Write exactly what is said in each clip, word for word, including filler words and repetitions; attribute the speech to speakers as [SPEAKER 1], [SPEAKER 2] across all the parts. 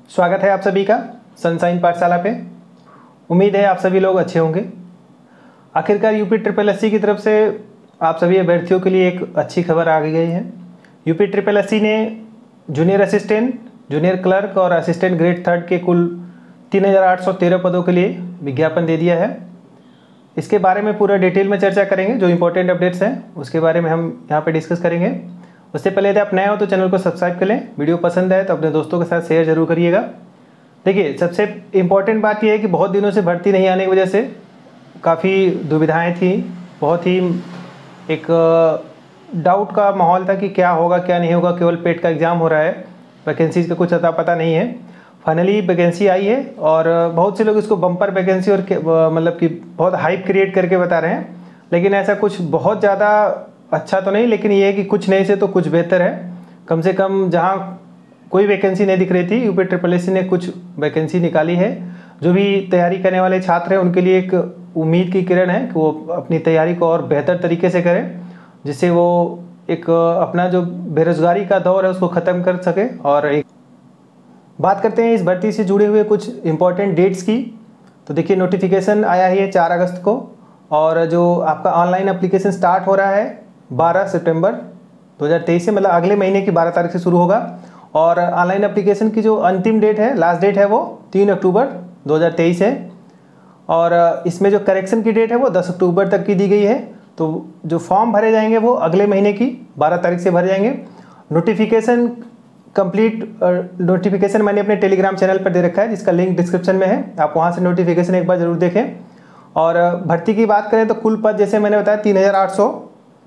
[SPEAKER 1] स्वागत है आप सभी का सनशाइन पाठशाला पे। उम्मीद है आप सभी लोग अच्छे होंगे। आखिरकार यूपी ट्रिपल एससी की तरफ से आप सभी अभ्यर्थियों के लिए एक अच्छी खबर आ गई है। यूपी ट्रिपल एससी ने जूनियर असिस्टेंट, जूनियर क्लर्क और असिस्टेंट ग्रेड थर्ड के कुल तीन हज़ार आठ सौ तेरह पदों के लिए विज्ञापन दे दिया है। इसके बारे में पूरा डिटेल में चर्चा करेंगे। जो इंपॉर्टेंट अपडेट्स हैं उसके बारे में हम यहाँ पे डिस्कस करेंगे। उससे पहले यदि आप नए हो तो चैनल को सब्सक्राइब कर लें। वीडियो पसंद आए तो अपने दोस्तों के साथ शेयर जरूर करिएगा। देखिए, सबसे इम्पॉर्टेंट बात यह है कि बहुत दिनों से भर्ती नहीं आने की वजह से काफ़ी दुविधाएं थी। बहुत ही एक डाउट का माहौल था कि क्या होगा क्या नहीं होगा। केवल पेट का एग्ज़ाम हो रहा है, वैकेंसीज़ का कुछ अता पता नहीं है। फाइनली वैकेंसी आई है और बहुत से लोग इसको बम्पर वैकेंसी और मतलब कि बहुत हाइप क्रिएट करके बता रहे हैं, लेकिन ऐसा कुछ बहुत ज़्यादा अच्छा तो नहीं। लेकिन ये है कि कुछ नहीं से तो कुछ बेहतर है। कम से कम जहाँ कोई वैकेंसी नहीं दिख रही थी, यूपी ट्रिपल एससी ने कुछ वैकेंसी निकाली है। जो भी तैयारी करने वाले छात्र हैं उनके लिए एक उम्मीद की किरण है कि वो अपनी तैयारी को और बेहतर तरीके से करें, जिससे वो एक अपना जो बेरोजगारी का दौर है उसको ख़त्म कर सके। और एक बात करते हैं इस भर्ती से जुड़े हुए कुछ इम्पोर्टेंट डेट्स की। तो देखिए, नोटिफिकेशन आया है चार अगस्त को और जो आपका ऑनलाइन एप्लीकेशन स्टार्ट हो रहा है बारह सितंबर दो हज़ार तेईस से, मतलब अगले महीने की बारह तारीख से शुरू होगा। और ऑनलाइन एप्लीकेशन की जो अंतिम डेट है, लास्ट डेट है, वो तीन अक्टूबर दो हज़ार तेईस है। और इसमें जो करेक्शन की डेट है वो दस अक्टूबर तक की दी गई है। तो जो फॉर्म भरे जाएंगे वो अगले महीने की बारह तारीख से भरे जाएंगे। नोटिफिकेशन कंप्लीट नोटिफिकेशन मैंने अपने टेलीग्राम चैनल पर दे रखा है, जिसका लिंक डिस्क्रिप्शन में है। आप वहाँ से नोटिफिकेशन एक बार जरूर देखें। और भर्ती की बात करें तो कुल पद जैसे मैंने बताया तीन हज़ार आठ सौ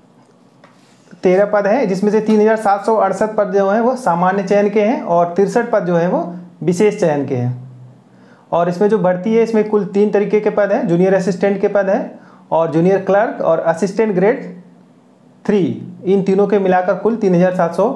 [SPEAKER 1] तेरह पद हैं, जिसमें से तीन हज़ार सात सौ अड़सठ पद जो हैं वो सामान्य चयन के हैं और तिरसठ पद जो हैं वो विशेष चयन के हैं। और इसमें जो भर्ती है इसमें कुल तीन तरीके के पद हैं। जूनियर असिस्टेंट के पद हैं और जूनियर क्लर्क और असिस्टेंट ग्रेड थ्री, इन तीनों के मिलाकर कुल तीन हज़ार सात सौ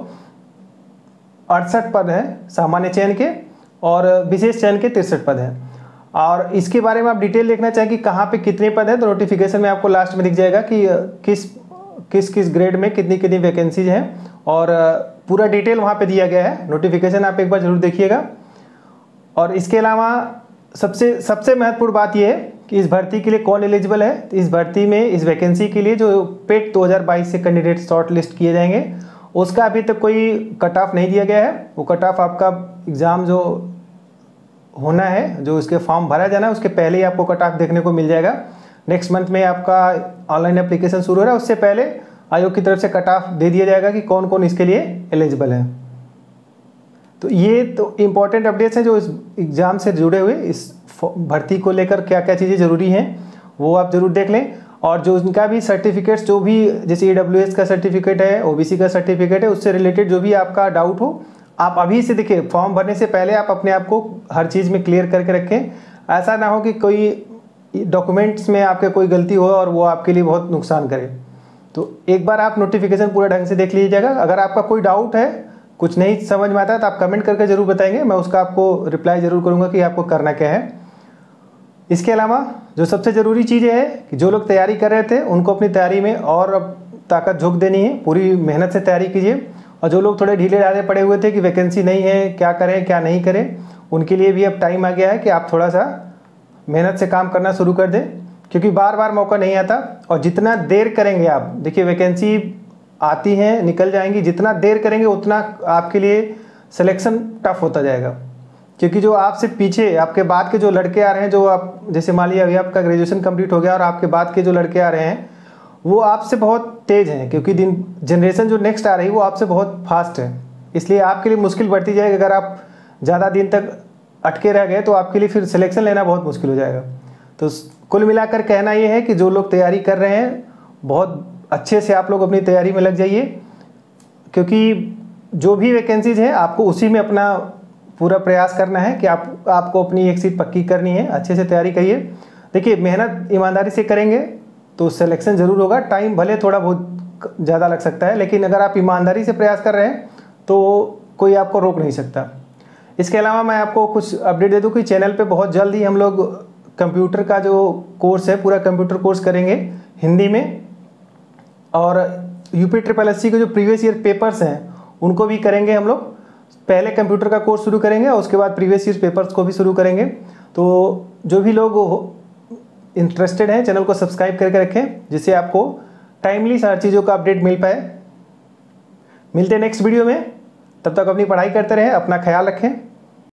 [SPEAKER 1] अड़सठ पद हैं सामान्य चयन के और विशेष चयन के तिरसठ पद हैं। और इसके बारे में आप डिटेल देखना चाहें कि कहाँ पे कितने पद हैं तो नोटिफिकेशन में आपको लास्ट में दिख जाएगा कि किस किस किस ग्रेड में कितनी कितनी वैकेंसीज हैं और पूरा डिटेल वहाँ पे दिया गया है। नोटिफिकेशन आप एक बार जरूर देखिएगा। और इसके अलावा सबसे सबसे महत्वपूर्ण बात यह है कि इस भर्ती के लिए कौन एलिजिबल है। तो इस भर्ती में इस वैकेंसी के लिए जो पेट दो हज़ार बाईस से कैंडिडेट शॉर्ट लिस्ट किए जाएंगे, उसका अभी तक कोई कट ऑफ नहीं दिया गया है। वो कट ऑफ आपका एग्ज़ाम जो होना है, जो उसके फॉर्म भरा जाना है, उसके पहले ही आपको कट ऑफ देखने को मिल जाएगा। नेक्स्ट मंथ में आपका ऑनलाइन एप्लीकेशन शुरू हो रहा है, उससे पहले आयोग की तरफ से कट ऑफ दे दिया जाएगा कि कौन कौन इसके लिए एलिजिबल है। तो ये तो इम्पॉर्टेंट अपडेट्स हैं जो इस एग्ज़ाम से जुड़े हुए। इस भर्ती को लेकर क्या क्या चीज़ें ज़रूरी हैं वो आप ज़रूर देख लें। और जो उनका भी सर्टिफिकेट्स, जो भी जैसे ई डब्ल्यू एस का सर्टिफिकेट है, ओ बी सी का सर्टिफिकेट है, उससे रिलेटेड जो भी आपका डाउट हो, आप अभी से देखिए, फॉर्म भरने से पहले आप अपने आप को हर चीज़ में क्लियर करके रखें। ऐसा ना हो कि कोई डॉक्यूमेंट्स में आपके कोई गलती हो और वो आपके लिए बहुत नुकसान करे। तो एक बार आप नोटिफिकेशन पूरा ढंग से देख लीजिएगा। अगर आपका कोई डाउट है, कुछ नहीं समझ में आता है, तो आप कमेंट करके ज़रूर बताएंगे। मैं उसका आपको रिप्लाई ज़रूर करूँगा कि आपको करना क्या है। इसके अलावा जो सबसे ज़रूरी चीज़ है कि जो लोग तैयारी कर रहे थे उनको अपनी तैयारी में और अब ताकत झोंक देनी है। पूरी मेहनत से तैयारी कीजिए। और जो लोग थोड़े ढीले ढाले पड़े हुए थे कि वैकेंसी नहीं है, क्या करें क्या नहीं करें, उनके लिए भी अब टाइम आ गया है कि आप थोड़ा सा मेहनत से काम करना शुरू कर दें, क्योंकि बार बार मौका नहीं आता। और जितना देर करेंगे आप, देखिए वैकेंसी आती हैं निकल जाएंगी, जितना देर करेंगे उतना आपके लिए सिलेक्शन टफ होता जाएगा। क्योंकि जो आपसे पीछे आपके बाद के जो लड़के आ रहे हैं, जो आप जैसे मान लीजिए अभी आपका ग्रेजुएशन कंप्लीट हो गया और आपके बाद के जो लड़के आ रहे हैं वो आपसे बहुत तेज़ हैं, क्योंकि दिन जनरेशन जो नेक्स्ट आ रही है वो आपसे बहुत फास्ट है। इसलिए आपके लिए मुश्किल बढ़ती जाएगी। अगर आप ज़्यादा दिन तक अटके रह गए तो आपके लिए फिर सिलेक्शन लेना बहुत मुश्किल हो जाएगा। तो कुल मिलाकर कहना ये है कि जो लोग तैयारी कर रहे हैं, बहुत अच्छे से आप लोग अपनी तैयारी में लग जाइए, क्योंकि जो भी वैकेंसीज हैं आपको उसी में अपना पूरा प्रयास करना है कि आप आपको अपनी एक सीट पक्की करनी है। अच्छे से तैयारी करिए। देखिए, मेहनत ईमानदारी से करेंगे तो सिलेक्शन ज़रूर होगा। टाइम भले थोड़ा बहुत ज़्यादा लग सकता है, लेकिन अगर आप ईमानदारी से प्रयास कर रहे हैं तो कोई आपको रोक नहीं सकता। इसके अलावा मैं आपको कुछ अपडेट दे दूं कि चैनल पे बहुत जल्द ही हम लोग कंप्यूटर का जो कोर्स है, पूरा कंप्यूटर कोर्स करेंगे हिंदी में। और यूपी ट्रिपल एससी के जो प्रीवियस ईयर पेपर्स हैं उनको भी करेंगे हम लोग। पहले कंप्यूटर का कोर्स शुरू करेंगे और उसके बाद प्रीवियस ईयर पेपर्स को भी शुरू करेंगे। तो जो भी लोग इंटरेस्टेड हैं चैनल को सब्सक्राइब करके रखें, जिससे आपको टाइमली सारी चीज़ों का अपडेट मिल पाए। मिलते हैं नेक्स्ट वीडियो में, तब तक अपनी पढ़ाई करते रहें, अपना ख्याल रखें।